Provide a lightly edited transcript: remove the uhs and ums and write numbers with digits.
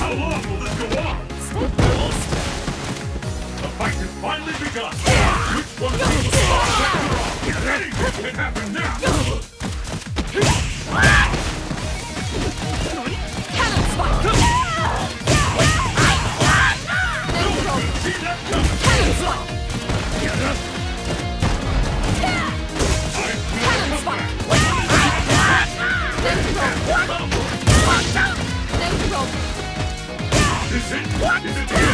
How long will this go on? Stay please. The fight has finally begun. Which one of you will start? Anything can happen now. Cannon spike. Then throw. See that coming? Cannon spike. Cannon spike. Then throw. Then throw. Is it? Is it?